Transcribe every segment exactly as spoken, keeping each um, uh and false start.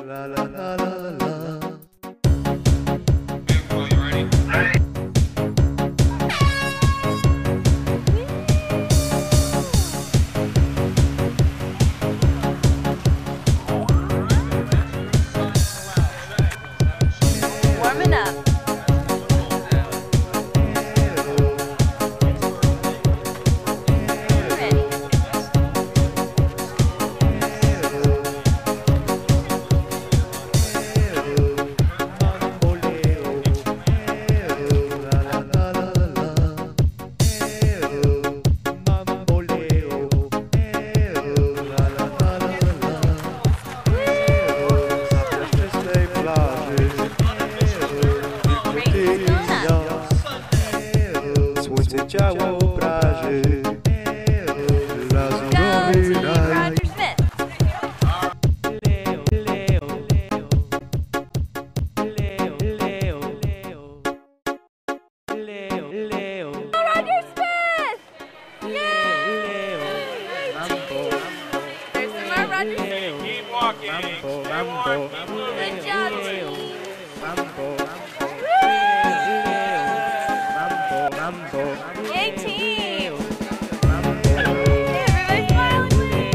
La la la la la. Beautiful, you ready? Warming up. Słońce ciało praży. Razem Roger Smith. Roger Smith! Yay! There's some more Roger Smith. Keep walking. Keep walking. Good job, team. Yay, team! Everybody smiling.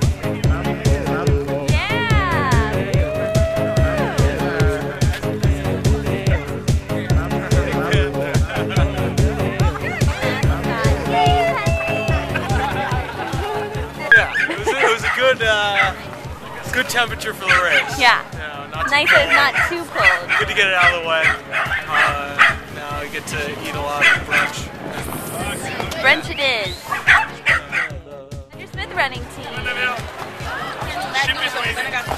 Yeah, it was, it was a good, uh, good temperature for the race. Yeah. You know, not too Nice cold. that it's not too cold. Good to get it out of the way. Uh, now we get to eat a lot of brunch. Brunch it is. Roger Smith running team. Ship is waiting.